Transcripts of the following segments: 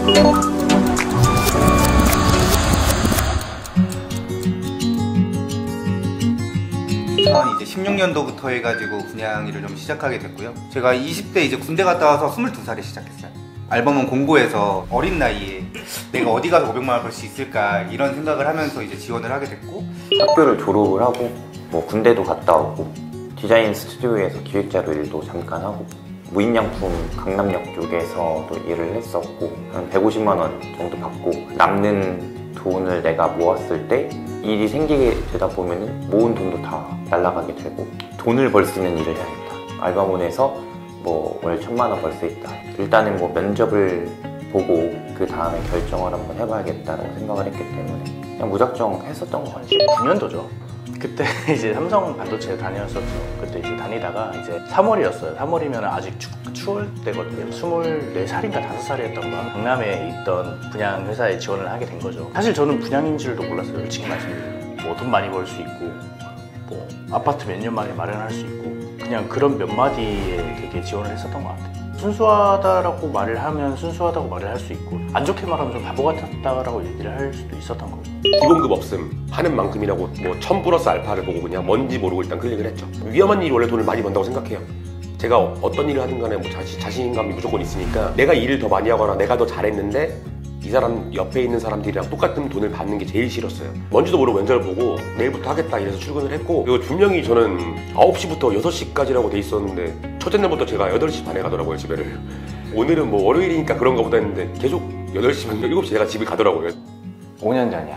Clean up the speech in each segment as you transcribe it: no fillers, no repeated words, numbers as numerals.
이제 16년도부터 해가지고 분양 일을 좀 시작하게 됐고요. 제가 20대 이제 군대 갔다 와서 22살에 시작했어요. 앨범은 공고해서 어린 나이에 내가 어디 가서 500만 원 벌 수 있을까 이런 생각을 하면서 이제 지원을 하게 됐고, 학교를 졸업을 하고 뭐 군대도 갔다 오고 디자인 스튜디오에서 기획자로 일도 잠깐 하고 무인양품 강남역 쪽에서도 일을 했었고 한 150만 원 정도 받고 남는 돈을 내가 모았을 때 일이 생기게 되다 보면은 모은 돈도 다 날아가게 되고 돈을 벌 수 있는 일을 해야겠다. 알바몬에서 뭐 월 1000만 원 벌 수 있다. 일단은 뭐 면접을 보고 그 다음에 결정을 한번 해봐야겠다라고 생각을 했기 때문에 그냥 무작정 했었던 것 같아요. 9년도죠. 그때 이제 삼성 반도체에 다녔었죠. 그때 이제 다니다가 이제 3월이었어요. 3월이면 아직 추울 때거든요. 24살인가 5살이었던가 강남에 있던 분양 회사에 지원을 하게 된 거죠. 사실 저는 분양인 줄도 몰랐어요. 솔직히 말씀드리면 뭐 돈 많이 벌 수 있고 뭐 아파트 몇 년 만에 마련할 수 있고 그냥 그런 몇 마디에 되게 지원을 했었던 것 같아요. 순수하다라고 말을 하면 순수하다고 말을 할 수 있고 안 좋게 말하면 좀 바보 같았다라고 얘기를 할 수도 있었던 거고. 기본급 없음 하는 만큼이라고 뭐 1000 플러스 알파를 보고 그냥 뭔지 모르고 일단 클릭을 했죠. 위험한 일이 원래 돈을 많이 번다고 생각해요. 제가 어떤 일을 하든 간에 뭐 자신감이 무조건 있으니까 내가 일을 더 많이 하거나 내가 더 잘했는데 이 사람 옆에 있는 사람들이랑 똑같은 돈을 받는 게 제일 싫었어요. 뭔지도 모르고 면접을 보고 내일부터 하겠다 이래서 출근을 했고, 그리고 분명히 저는 9시부터 6시까지라고 돼 있었는데 첫째 날부터 제가 8시 반에 가더라고요, 집에를. 오늘은 뭐 월요일이니까 그런가 보다 했는데 계속 8시면 7시 제가 집에 가더라고요. 5년 전이야.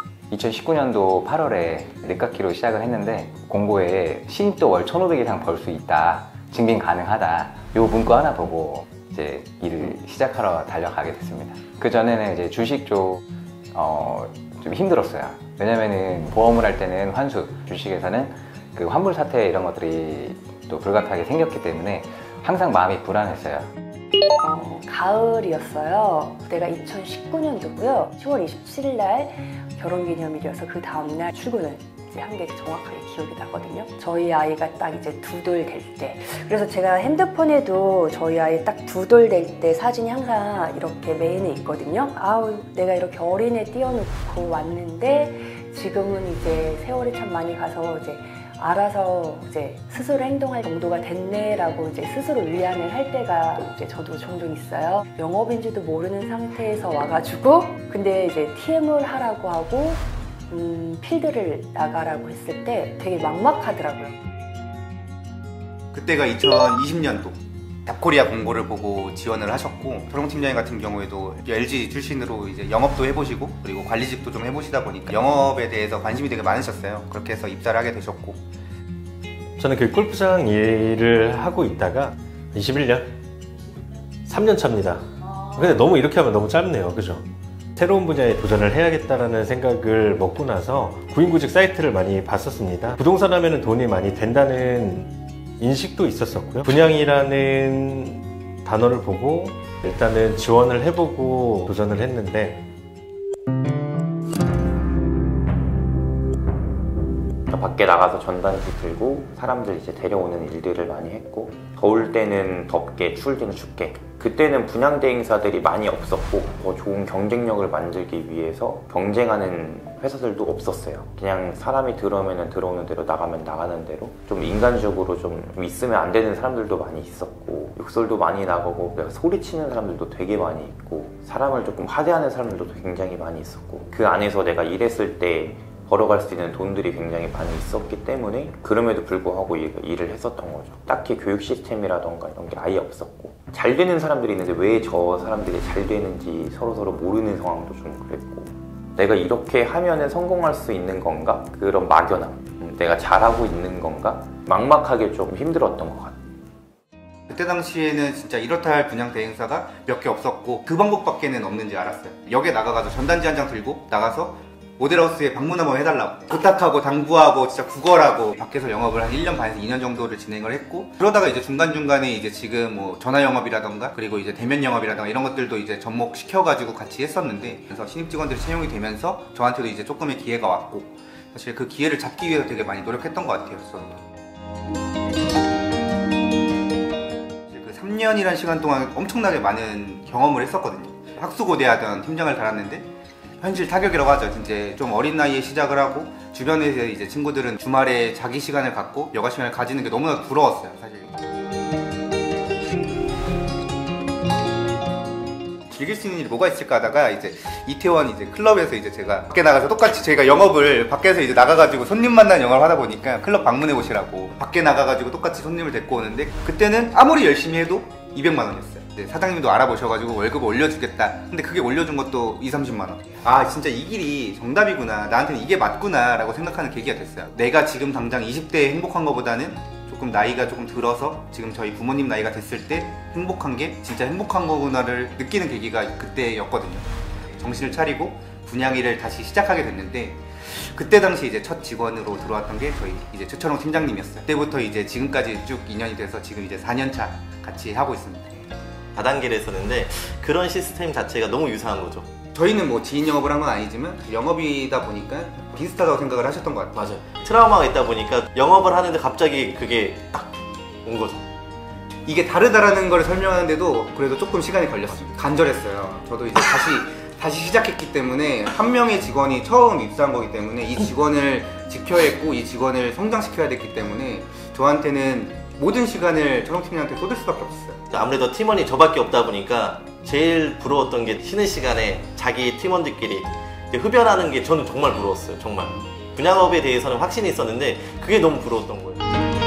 2019년도 8월에 늦깎이로 시작을 했는데 공고에 신입도 월 1,500 이상 벌 수 있다, 증빙 가능하다, 요 문구 하나 보고 이제 일을 시작하러 달려가게 됐습니다. 그 전에는 이제 주식 쪽 좀 힘들었어요. 왜냐면은 보험을 할 때는 환수, 주식에서는 그 환불 사태 이런 것들이 또 불가피하게 생겼기 때문에 항상 마음이 불안했어요. 가을이었어요. 그때가 2019년도고요. 10월 27일 날 결혼기념일이어서 그 다음날 출근을 한 게 정확하게 기억이 나거든요. 저희 아이가 딱 이제 2돌 될 때, 그래서 제가 핸드폰에도 저희 아이 딱 2돌 될 때 사진이 항상 이렇게 메인에 있거든요. 아우, 내가 이렇게 어린애 띄워놓고 왔는데 지금은 이제 세월이 참 많이 가서 이제 알아서 이제 스스로 행동할 정도가 됐네라고 이제 스스로 위안을 할 때가 이제 저도 종종 있어요. 영업인지도 모르는 상태에서 와가지고 근데 이제 TM을 하라고 하고 필드를 나가라고 했을 때 되게 막막하더라고요. 그때가 2020년도 잡코리아 공고를 보고 지원을 하셨고, 조롱팀장님 같은 경우에도 LG 출신으로 이제 영업도 해보시고 그리고 관리직도 좀 해보시다 보니까 영업에 대해서 관심이 되게 많으셨어요. 그렇게 해서 입사를 하게 되셨고, 저는 그 골프장 일을 하고 있다가 21년? 3년 차입니다. 근데 너무 이렇게 하면 너무 짧네요. 그죠? 새로운 분야에 도전을 해야겠다라는 생각을 먹고 나서 구인구직 사이트를 많이 봤었습니다. 부동산 하면 돈이 많이 된다는 인식도 있었었고요. 분양이라는 단어를 보고 일단은 지원을 해보고 도전을 했는데, 밖에 나가서 전단지 들고 사람들 이제 데려오는 일들을 많이 했고, 더울 때는 덥게, 추울 때는 춥게. 그때는 분양 대행사들이 많이 없었고 더 좋은 경쟁력을 만들기 위해서 경쟁하는 회사들도 없었어요. 그냥 사람이 들어오면 들어오는 대로, 나가면 나가는 대로 좀 인간적으로 좀 있으면 안 되는 사람들도 많이 있었고, 욕설도 많이 나가고 소리치는 사람들도 되게 많이 있고, 사람을 조금 하대하는 사람들도 굉장히 많이 있었고, 그 안에서 내가 일했을 때 벌어갈 수 있는 돈들이 굉장히 많이 있었기 때문에 그럼에도 불구하고 일을 했었던 거죠. 딱히 교육 시스템이라던가 이런 게 아예 없었고, 잘 되는 사람들이 있는데 왜 저 사람들이 잘 되는지 서로 모르는 상황도 좀 그랬고, 내가 이렇게 하면은 성공할 수 있는 건가? 그런 막연함, 내가 잘하고 있는 건가? 막막하게 좀 힘들었던 것 같아요. 그때 당시에는 진짜 이렇다 할 분양 대행사가 몇 개 없었고 그 방법밖에는 없는지 알았어요. 역에 나가서 전단지 한 장 들고 나가서 모델하우스에 방문 한번 해달라고 부탁하고 당부하고 진짜 구걸하고 밖에서 영업을 한 1년 반에서 2년 정도를 진행을 했고, 그러다가 이제 중간중간에 이제 지금 뭐 전화 영업이라던가 그리고 이제 대면 영업이라던가 이런 것들도 이제 접목시켜가지고 같이 했었는데, 그래서 신입 직원들이 채용이 되면서 저한테도 이제 조금의 기회가 왔고, 사실 그 기회를 잡기 위해서 되게 많이 노력했던 것 같아요. 그 3년이라는 시간 동안 엄청나게 많은 경험을 했었거든요. 학수고대 하던 팀장을 달았는데 현실 타격이라고 하죠. 진짜 좀 어린 나이에 시작을 하고 주변에서 이제 친구들은 주말에 자기 시간을 갖고 여가 시간을 가지는 게 너무나 부러웠어요, 사실. 즐길 수 있는 일이 뭐가 있을까 하다가 이제 이태원 이제 클럽에서 이제 제가 밖에 나가서 똑같이 저희가 영업을 밖에서 이제 나가가지고 손님 만나는 영업을 하다 보니까 클럽 방문해 보시라고 밖에 나가가지고 똑같이 손님을 데리고 오는데 그때는 아무리 열심히 해도 200만 원이었어요. 사장님도 알아보셔가지고 월급을 올려주겠다. 근데 그게 올려준 것도 20-30만 원. 아 진짜 이 길이 정답이구나. 나한테는 이게 맞구나 라고 생각하는 계기가 됐어요. 내가 지금 당장 20대에 행복한 것보다는 조금 나이가 조금 들어서 지금 저희 부모님 나이가 됐을 때 행복한 게 진짜 행복한 거구나를 느끼는 계기가 그때였거든요. 정신을 차리고 분양 일을 다시 시작하게 됐는데 그때 당시 이제 첫 직원으로 들어왔던 게 저희 이제 최철홍 팀장님이었어요. 그때부터 이제 지금까지 쭉 2년이 돼서 지금 이제 4년차 같이 하고 있습니다. 다단계를 했었는데 그런 시스템 자체가 너무 유사한 거죠. 저희는 뭐 지인 영업을 한 건 아니지만 영업이다 보니까 비슷하다고 생각을 하셨던 것 같아요. 맞아요. 트라우마가 있다 보니까 영업을 하는데 갑자기 그게 딱 온 거죠. 이게 다르다라는 걸 설명하는데도 그래도 조금 시간이 걸렸습니다. 간절했어요. 저도 이제 다시 시작했기 때문에 한 명의 직원이 처음 입사한 거기 때문에 이 직원을 지켜야 했고 이 직원을 성장시켜야 됐기 때문에 저한테는 모든 시간을 철홍팀장한테 쏟을 수밖에 없었어요. 아무래도 팀원이 저밖에 없다 보니까 제일 부러웠던 게 쉬는 시간에 자기 팀원들끼리 흡연하는 게 저는 정말 부러웠어요. 정말 분양업에 대해서는 확신이 있었는데 그게 너무 부러웠던 거예요.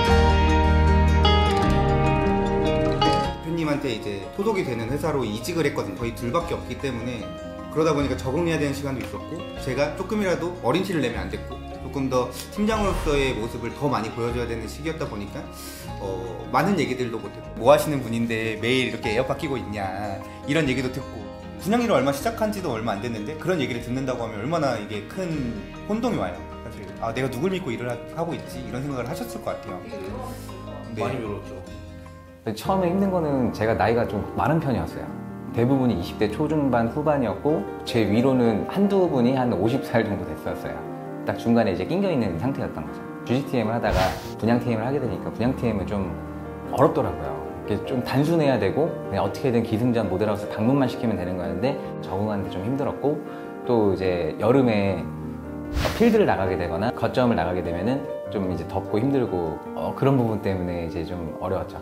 대표님한테 이제 소속이 되는 회사로 이직을 했거든요. 저희 둘밖에 없기 때문에 그러다 보니까 적응해야 되는 시간도 있었고 제가 조금이라도 어린 티를 내면 안 됐고 조금 더 팀장으로서의 모습을 더 많이 보여줘야 되는 시기였다 보니까 많은 얘기들도 못했고 뭐 하시는 분인데 매일 이렇게 에어팟 끼고 있냐 이런 얘기도 듣고 분양일을 얼마 시작한 지도 얼마 안 됐는데 그런 얘기를 듣는다고 하면 얼마나 이게 큰 혼동이 와요. 사실 아 내가 누굴 믿고 일을 하고 있지 이런 생각을 하셨을 것 같아요. 네. 많이 외로웠죠. 처음에 힘든 거는 제가 나이가 좀 많은 편이었어요. 대부분이 20대 초중반 후반이었고 제 위로는 한두 분이 한 50살 정도 됐었어요. 딱 중간에 이제 낑겨 있는 상태였던 거죠. GCTM을 하다가 분양TM을 하게 되니까 분양TM은 좀 어렵더라고요. 이게 좀 단순해야 되고 그냥 어떻게든 기승전 모델하우스 방문만 시키면 되는 거였는데 적응하는데 좀 힘들었고 또 이제 여름에 필드를 나가게 되거나 거점을 나가게 되면은 좀 이제 덥고 힘들고 그런 부분 때문에 이제 좀 어려웠죠.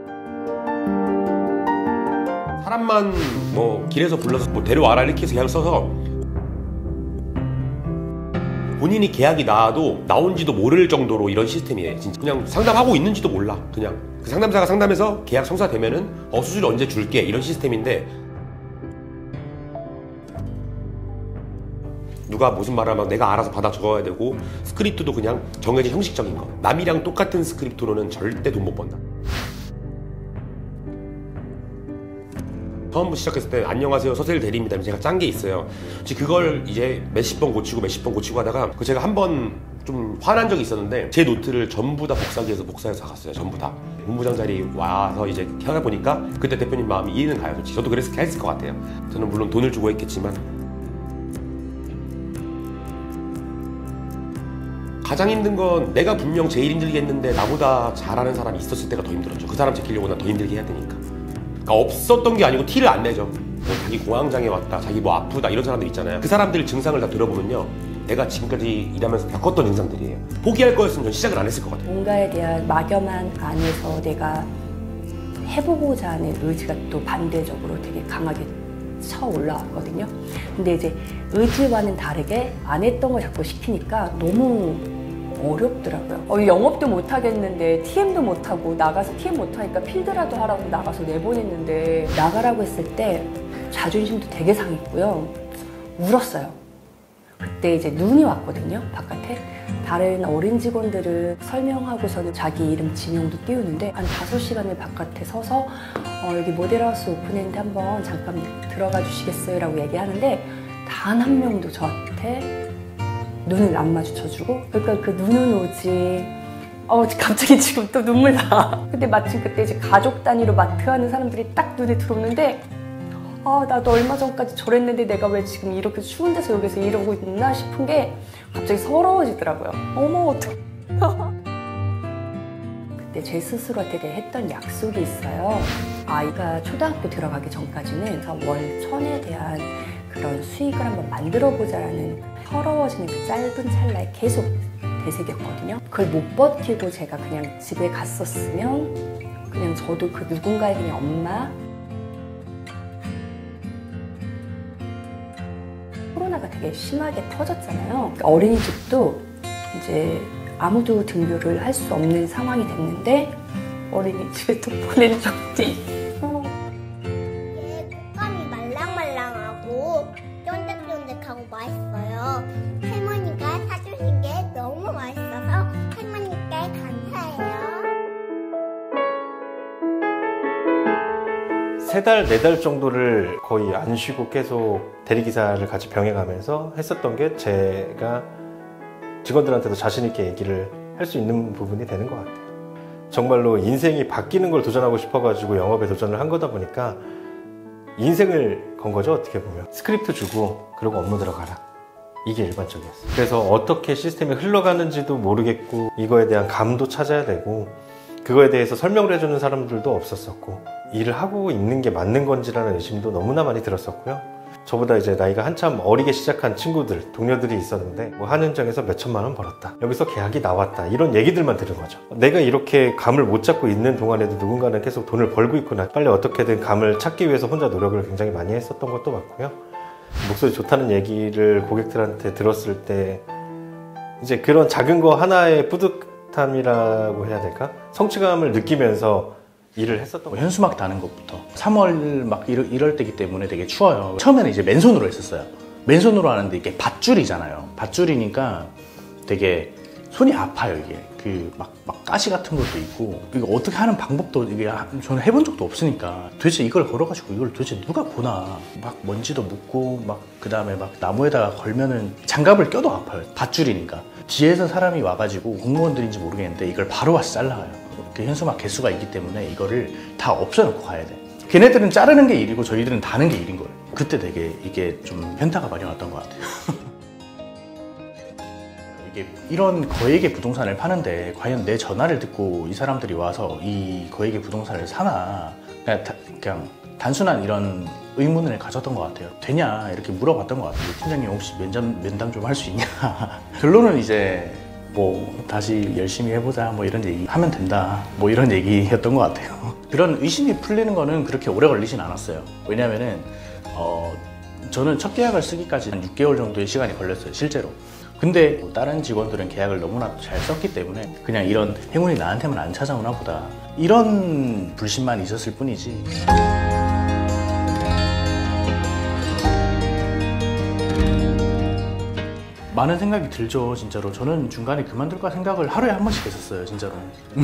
사람만 뭐 길에서 불러서 뭐 데려와라 이렇게 해서 계약을 써서 본인이 계약이 나와도 나온지도 모를 정도로 이런 시스템이에요. 진짜 그냥 상담하고 있는지도 몰라. 그냥 그 상담사가 상담해서 계약 성사되면은 수수료 언제 줄게 이런 시스템인데 누가 무슨 말을 하면 내가 알아서 받아 적어야 되고 스크립트도 그냥 정해진 형식적인 거. 남이랑 똑같은 스크립트로는 절대 돈 못 번다. 처음 시작했을 때 안녕하세요 서세일 대리입니다. 제가 짠 게 있어요. 그걸 이제 몇십 번 고치고 하다가 제가 한 번 좀 화난 적이 있었는데 제 노트를 전부 다 복사기에서 복사해서 갔어요. 전부 다. 본부장 자리 와서 이제 하다 보니까 그때 대표님 마음이 이해는 가요. 솔직히. 저도 그랬을 것 같아요. 저는 물론 돈을 주고 했겠지만 가장 힘든 건 내가 분명 제일 힘들게 했는데 나보다 잘하는 사람이 있었을 때가 더 힘들었죠. 그 사람 지키려고 난 더 힘들게 해야 되니까. 그러니까 없었던 게 아니고 티를 안 내죠. 뭐 자기 공황장애 왔다, 자기 뭐 아프다 이런 사람들 있잖아요. 그 사람들 증상을 다 들어보면요, 내가 지금까지 일하면서 겪었던 증상들이에요. 포기할 거였으면 전 시작을 안 했을 것 같아요. 뭔가에 대한 막연한 안에서 내가 해보고자 하는 의지가 또 반대적으로 되게 강하게 쳐 올라왔거든요. 근데 이제 의지와는 다르게 안 했던 걸 자꾸 시키니까 너무 어렵더라고요. 영업도 못 하겠는데 TM도 못 하고 나가서 TM 못 하니까 필드라도 하라고 나가서 내보냈는데 나가라고 했을 때 자존심도 되게 상했고요. 울었어요. 그때 이제 눈이 왔거든요, 바깥에. 다른 어린 직원들은 설명하고서는 자기 이름 지명도 띄우는데 한 5시간을 바깥에 서서 여기 모델하우스 오픈했는데 한번 잠깐 들어가 주시겠어요? 라고 얘기하는데 단 한 명도 저한테 눈을 안 마주쳐주고, 그러니까 그 눈은 오지. 갑자기 지금 또 눈물 나. 근데 마침 그때 이제 가족 단위로 마트 하는 사람들이 딱 눈에 들어오는데 나도 얼마 전까지 저랬는데 내가 왜 지금 이렇게 추운 데서 여기서 이러고 있나 싶은 게 갑자기 서러워지더라고요. 어머 어떡해. 근데 제 스스로한테 했던 약속이 있어요. 아이가 초등학교 들어가기 전까지는 월 1,000에 대한 그런 수익을 한번 만들어보자라는 서러워지는 그 짧은 찰나에 계속 되새겼거든요. 그걸 못 버티고 제가 그냥 집에 갔었으면 그냥 저도 그 누군가의 그냥 엄마, 코로나가 되게 심하게 터졌잖아요. 어린이집도 이제 아무도 등교를 할 수 없는 상황이 됐는데 어린이집에 또 보낼 적이 얘 곶감이 말랑말랑하고 쫀득쫀득하고 맛있어요. 할머니가 사주신 게 너무 맛있어서 할머니께 감사해요. 3달, 4달 정도를 거의 안 쉬고 계속 대리기사를 같이 병행하면서 했었던 게 제가 직원들한테도 자신있게 얘기를 할 수 있는 부분이 되는 것 같아요. 정말로 인생이 바뀌는 걸 도전하고 싶어가지고 영업에 도전을 한 거다 보니까 인생을 건 거죠, 어떻게 보면. 스크립트 주고 그러고 업무 들어가라. 이게 일반적이었어요. 그래서 어떻게 시스템이 흘러가는지도 모르겠고 이거에 대한 감도 찾아야 되고 그거에 대해서 설명을 해주는 사람들도 없었었고 일을 하고 있는 게 맞는 건지라는 의심도 너무나 많이 들었었고요. 저보다 이제 나이가 한참 어리게 시작한 친구들, 동료들이 있었는데 뭐 한 현장에서 몇 천만 원 벌었다. 여기서 계약이 나왔다. 이런 얘기들만 들은 거죠. 내가 이렇게 감을 못 잡고 있는 동안에도 누군가는 계속 돈을 벌고 있구나. 빨리 어떻게든 감을 찾기 위해서 혼자 노력을 굉장히 많이 했었던 것도 맞고요. 목소리 좋다는 얘기를 고객들한테 들었을 때 이제 그런 작은 거 하나의 뿌듯함이라고 해야 될까? 성취감을 느끼면서 일을 했었던 거예요. 현수막 다는 것부터 3월 막 이럴 때기 때문에 되게 추워요. 처음에는 이제 맨손으로 했었어요. 맨손으로 하는데 이게 밧줄이잖아요. 밧줄이니까 되게 손이 아파요. 이게 그 막 가시 같은 것도 있고 이거 어떻게 하는 방법도 이게 저는 해본 적도 없으니까 도대체 이걸 걸어가지고 이걸 도대체 누가 보나. 막 먼지도 묻고 막 그 다음에 막 나무에다가 걸면은 장갑을 껴도 아파요. 밧줄이니까. 뒤에서 사람이 와가지고 공무원들인지 모르겠는데 이걸 바로 와서 잘라요. 그 현수막 개수가 있기 때문에 이거를 다 없애놓고 가야 돼. 걔네들은 자르는 게 일이고 저희들은 다는 게 일인 거예요. 그때 되게 이게 좀 현타가 많이 왔던 것 같아요. 이게 이런 거액의 부동산을 파는데 과연 내 전화를 듣고 이 사람들이 와서 이 거액의 부동산을 사나 그냥 단순한 이런 의문을 가졌던 것 같아요. 되냐 이렇게 물어봤던 것 같아요. 팀장님 혹시 면담 좀 할 수 있냐. 결론은 이제 뭐 다시 열심히 해보자 뭐 이런 얘기 하면 된다 뭐 이런 얘기였던 것 같아요. 그런 의심이 풀리는 거는 그렇게 오래 걸리진 않았어요. 왜냐면은 저는 첫 계약을 쓰기까지 한 6개월 정도의 시간이 걸렸어요, 실제로. 근데 다른 직원들은 계약을 너무나 잘 썼기 때문에 그냥 이런 행운이 나한테만 안 찾아오나 보다 이런 불신만 있었을 뿐이지. 많은 생각이 들죠, 진짜로. 저는 중간에 그만둘까 생각을 하루에 한 번씩 했었어요, 진짜로.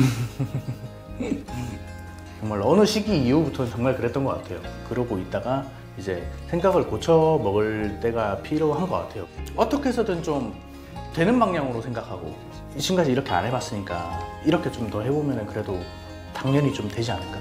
정말 어느 시기 이후부터는 정말 그랬던 것 같아요. 그러고 있다가 이제 생각을 고쳐 먹을 때가 필요한 것 같아요. 어떻게 해서든 좀 되는 방향으로 생각하고 지금까지 이렇게 안 해봤으니까 이렇게 좀 더 해보면 그래도 당연히 좀 되지 않을까.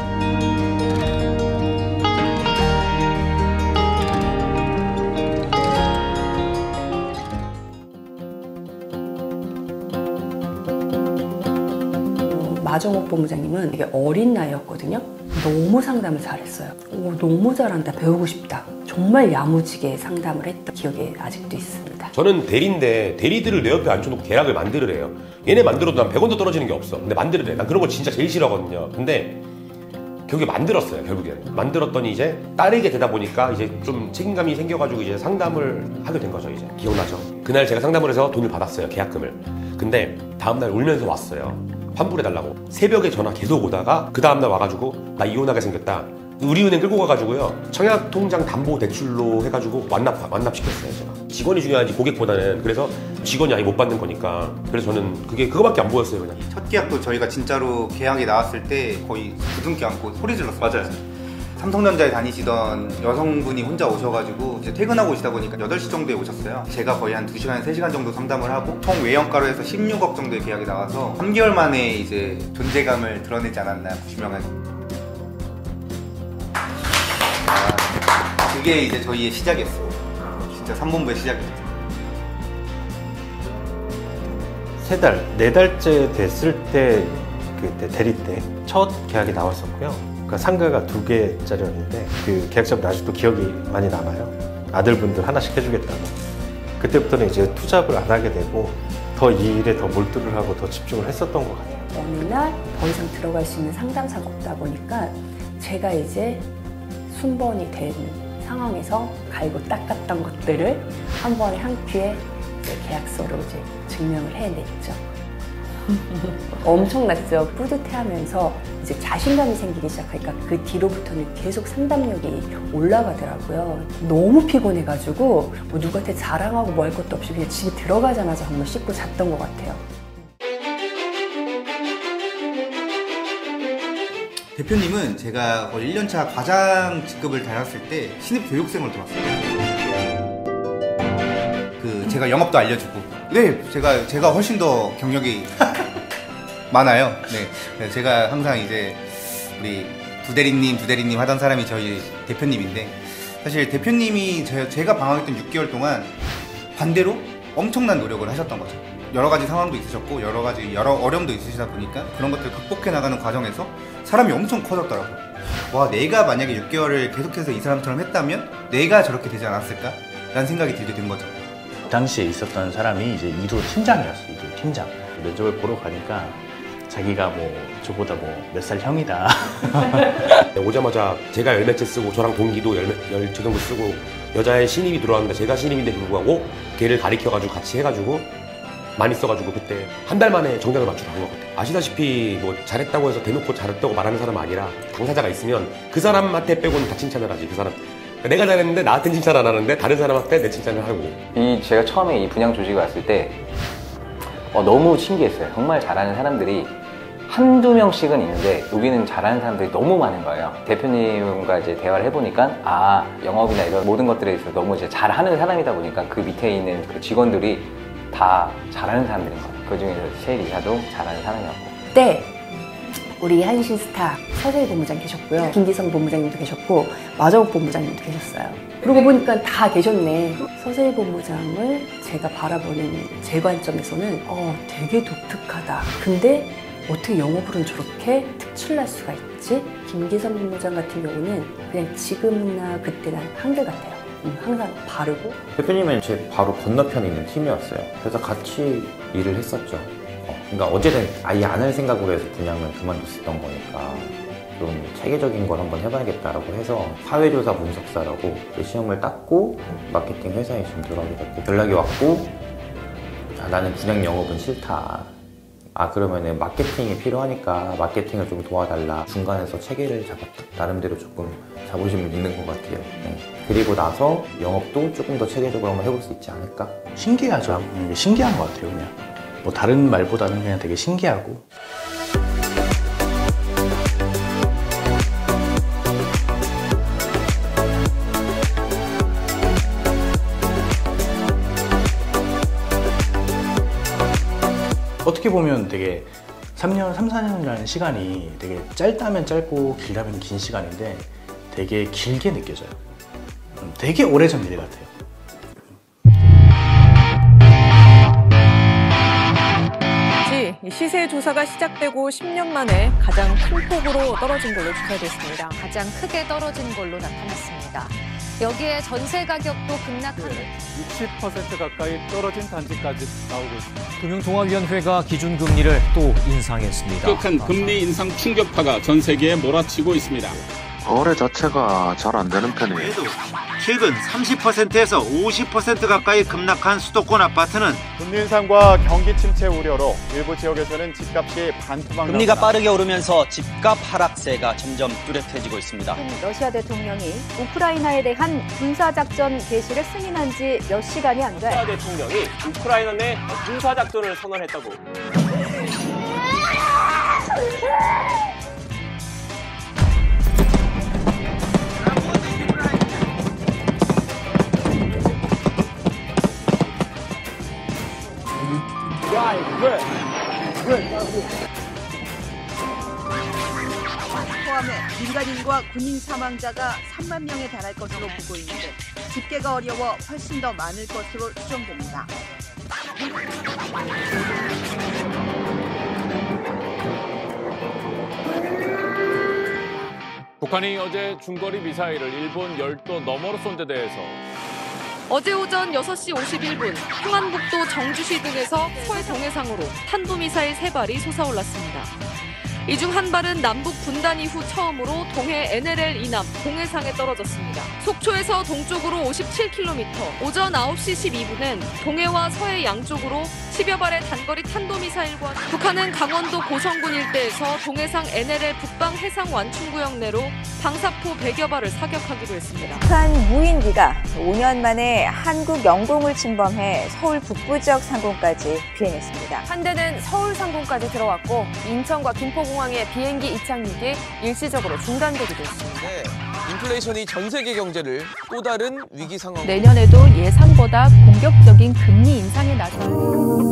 마정옥 본부장님은 되게 어린 나이였거든요. 너무 상담을 잘했어요. 너무 잘한다, 배우고 싶다. 정말 야무지게 상담을 했던 기억이 아직도 있습니다. 저는 대리인데 대리들을 내 옆에 앉혀놓고 계약을 만들으래요. 얘네 만들어도 난 100원도 떨어지는 게 없어. 근데 만들으래. 난 그런 거 진짜 제일 싫어하거든요. 근데 결국에 만들었어요. 결국엔 만들었더니 이제 따르게 되다 보니까 이제 좀 책임감이 생겨가지고 이제 상담을 하게 된 거죠. 이제 기억나죠? 그날 제가 상담을 해서 돈을 받았어요. 계약금을. 근데 다음날 울면서 왔어요. 환불해달라고. 새벽에 전화 계속 오다가 그 다음날 와가지고 나 이혼하게 생겼다. 우리은행 끌고 가가지고요. 청약통장 담보대출로 해가지고 완납시켰어요. 제가. 직원이 중요하지 고객보다는. 그래서 직원이 아예 못 받는 거니까. 그래서 저는 그거밖에 안 보였어요. 그냥. 첫 계약도 저희가 진짜로 계약이 나왔을 때 거의 부둥켜 안고 소리 질렀어요. 맞아요. 삼성전자에 다니시던 여성분이 혼자 오셔가지고 이제 퇴근하고 오시다 보니까 8시 정도에 오셨어요. 제가 거의 한 2시간, 3시간 정도 상담을 하고 총 외형가로 해서 16억 정도의 계약이 나와서 3개월 만에 이제 존재감을 드러내지 않았나, 90명에서. 그게 이제 저희의 시작이었어요. 진짜 3본부의 시작이었죠. 3달, 4달째 됐을 때 그때 대리 때 첫 계약이 나왔었고요. 그러니까 상가가 2개짜리였는데 그 계약자분 아직도 기억이 많이 남아요. 아들분들 하나씩 해주겠다고. 그때부터는 이제 투잡을 안 하게 되고 더 이 일에 더 몰두를 하고 더 집중을 했었던 것 같아요. 어느 날 더 이상 들어갈 수 있는 상담사가 없다 보니까 제가 이제 순번이 된 상황에서 갈고 닦았던 것들을 한 번에 한 큐에 계약서로 이제 증명을 해냈죠. 엄청났죠. 뿌듯해하면서 이제 자신감이 생기기 시작하니까 그 뒤로부터는 계속 상담력이 올라가더라고요. 너무 피곤해가지고 뭐 누구한테 자랑하고 뭐 할 것도 없이 그냥 집에 들어가자마자 정말 씻고 잤던 것 같아요. 대표님은 제가 거의 1년차 과장 직급을 다녔을 때 신입 교육생으로 들어왔어요. 제가 영업도 알려주고. 네, 제가 훨씬 더 경력이 많아요. 네, 제가 항상 이제 우리 두 대리님 하던 사람이 저희 대표님인데, 사실 대표님이 제가 방황했던 6개월 동안 반대로 엄청난 노력을 하셨던 거죠. 여러 가지 상황도 있으셨고 여러 어려움도 있으시다 보니까 그런 것들을 극복해 나가는 과정에서 사람이 엄청 커졌더라고요. 와, 내가 만약에 6개월을 계속해서 이 사람처럼 했다면 내가 저렇게 되지 않았을까? 라는 생각이 들게 된 거죠. 당시에 있었던 사람이 이제 2도 팀장이었어요. 2도 팀장. 면접을 보러 가니까 자기가 뭐 저보다 뭐 몇 살 형이다. 오자마자 제가 열매째 쓰고 저랑 동기도 열째 정도 쓰고 여자의 신입이 들어왔는데 제가 신입인데 불구하고 걔를 가리켜가지고 같이 해가지고 많이 써가지고 그때 한 달 만에 정장을 맞추러 간 것 같아요. 아시다시피 뭐 잘했다고 해서 대놓고 잘했다고 말하는 사람은 아니라 당사자가 있으면 그 사람한테 빼고는 다 칭찬을 하지. 그 사람 내가 잘했는데 나한테 칭찬 안 하는데 다른 사람한테 내 칭찬을 하고. 제가 처음에 이 분양 조직에 왔을 때 너무 신기했어요. 정말 잘하는 사람들이 한두 명씩은 있는데 여기는 잘하는 사람들이 너무 많은 거예요. 대표님과 이제 대화를 해보니까 영업이나 이런 모든 것들에 있어서 너무 이제 잘하는 사람이다 보니까 그 밑에 있는 그 직원들이 다 잘하는 사람들인 거예요. 그 중에서 세일 이사도 잘하는 사람이었고. 네, 우리 한신스타 서재희 본부장 계셨고요. 김기성 본부장님도 계셨고 마정욱 본부장님도 계셨어요. 그러고 보니까 다 계셨네. 서재희 본부장을 제가 바라보는 제 관점에서는 되게 독특하다. 근데 어떻게 영업으로는 저렇게 특출날 수가 있지? 김기성 본부장 같은 경우는 그냥 지금이나 그때나 한결같아요. 항상 바르고. 대표님은 제 바로 건너편에 있는 팀이었어요. 그래서 같이 일을 했었죠. 그러니까 어쨌든 아예 안 할 생각으로 해서 분양을 그만뒀었던 거니까 좀 체계적인 걸 한번 해봐야겠다라고 해서 사회조사 분석사라고 시험을 땄고 마케팅 회사에 지금 들어가게 됐고, 연락이 왔고 나는 분양 영업은 싫다. 그러면은 마케팅이 필요하니까 마케팅을 좀 도와달라. 중간에서 체계를 잡았다. 나름대로 조금 자부심을 있는 것 같아요. 그리고 나서 영업도 조금 더 체계적으로 한번 해볼 수 있지 않을까? 신기하죠. 신기한 것 같아요. 그냥 뭐 다른 말보다는 그냥 되게 신기하고. 어떻게 보면 되게 3년, 3, 4년이라는 시간이 되게 짧다면 짧고 길다면 긴 시간인데 되게 길게 느껴져요. 되게 오래전 일 같아요. 시세 조사가 시작되고 10년 만에 가장 큰 폭으로 떨어진 걸로 조사됐습니다. 가장 크게 떨어진 걸로 나타났습니다. 여기에 전세 가격도 급락한 60% 가까이 떨어진 단지까지 나오고 있습니다. 금융종합위원회가 기준금리를 또 인상했습니다. 급격한 금리 인상 충격파가 전 세계에 몰아치고 있습니다. 거래 자체가 잘 안 되는 편이에요. 최근 30%에서 50% 가까이 급락한 수도권 아파트는 금리 인상과 경기 침체 우려로 일부 지역에서는 집값이 반토막 금리가 빠르게 오르면서 집값 하락세가 점점 뚜렷해지고 있습니다. 러시아 대통령이 우크라이나에 대한 군사작전 개시를 승인한 지 몇 시간이 안 돼. 러시아 대통령이 우크라이나 내 군사작전을 선언했다고. 포함해 민간인과 군인 사망자가 3만 명에 달할 것으로 보고 있는데 집계가 어려워 훨씬 더 많을 것으로 추정됩니다. 북한이 어제 중거리 미사일을 일본 열도 너머로 쏜 데 대해서 어제 오전 6시 51분 평안북도 정주시 등에서 서해 동해상으로 탄도미사일 3발이 솟아올랐습니다. 이 중 한 발은 남북 분단 이후 처음으로 동해 NLL 이남 동해상에 떨어졌습니다. 속초에서 동쪽으로 57km, 오전 9시 12분엔 동해와 서해 양쪽으로 10여 발의 단거리 탄도미사일과 북한은 강원도 고성군 일대에서 동해상 NLL 북방 해상 완충구역 내로 방사포 100여 발을 사격하기로 했습니다. 북한 무인기가 5년 만에 한국 영공을 침범해 서울 북부 지역 상공까지 비행했습니다. 한 대는 서울 상공까지 들어왔고 인천과 김포공항의 비행기 이착륙이 일시적으로 중단되기도 했습니다. 네, 인플레이션이 전 세계 경제를 또 다른 위기 상황. 내년에도 예상보다 공격적인 금리 인상에 나섭니다.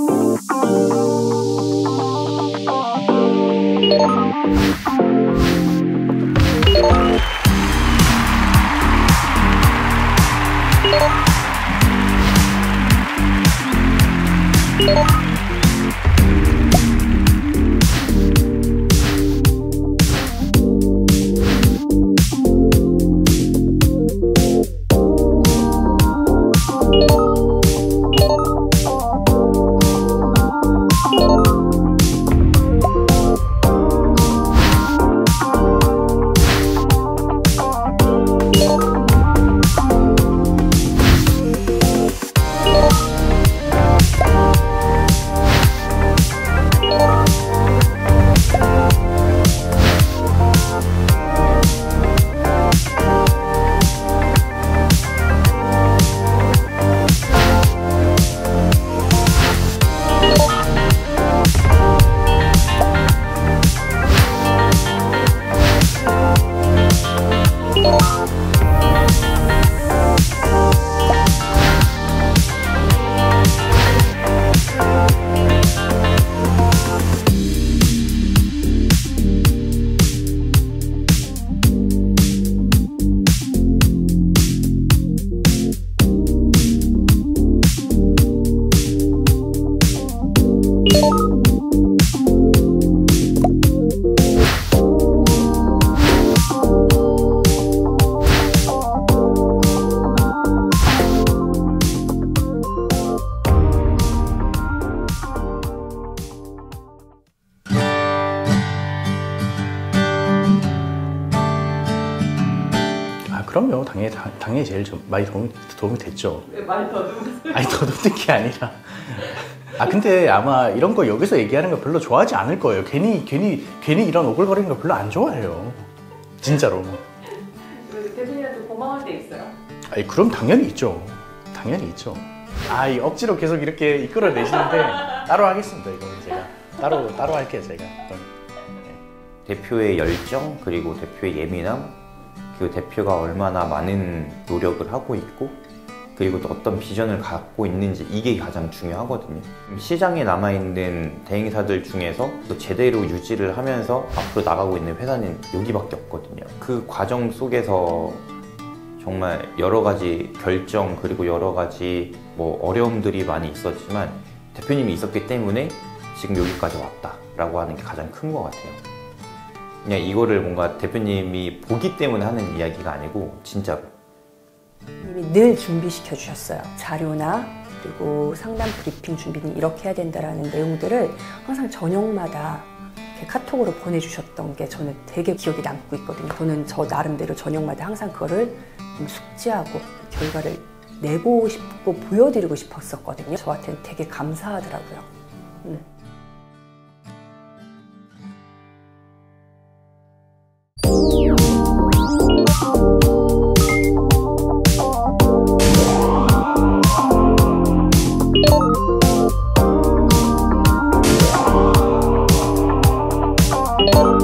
그럼요. 당연히 제일 좀 많이 도움이 됐죠. 왜 많이 더듬으세요? 아니 더듬는 게 아니라. 근데 아마 이런 거 여기서 얘기하는 거 별로 좋아하지 않을 거예요. 괜히 이런 오글거리는 거 별로 안 좋아해요. 진짜로. 대표님한테 고마울 때 있어요? 아니 그럼 당연히 있죠. 당연히 있죠. 이 억지로 계속 이렇게 이끌어내시는데 따로 하겠습니다. 이거는 제가 따로 할게요. 제가. 대표의 열정 그리고 대표의 예민함 그리고 대표가 얼마나 많은 노력을 하고 있고 그리고 또 어떤 비전을 갖고 있는지 이게 가장 중요하거든요. 시장에 남아있는 대행사들 중에서 또 제대로 유지를 하면서 앞으로 나가고 있는 회사는 여기밖에 없거든요. 그 과정 속에서 정말 여러 가지 결정 그리고 여러 가지 어려움들이 많이 있었지만 대표님이 있었기 때문에 지금 여기까지 왔다라고 하는 게 가장 큰 것 같아요. 그냥 이거를 뭔가 대표님이 보기 때문에 하는 이야기가 아니고 진짜로 이미 늘 준비시켜 주셨어요. 자료나 그리고 상담 브리핑 준비는 이렇게 해야 된다라는 내용들을 항상 저녁마다 이렇게 카톡으로 보내주셨던 게 저는 되게 기억에 남고 있거든요. 저는 저 나름대로 저녁마다 항상 그거를 숙지하고 결과를 내고 싶고 보여드리고 싶었었거든요. 저한테는 되게 감사하더라고요. you.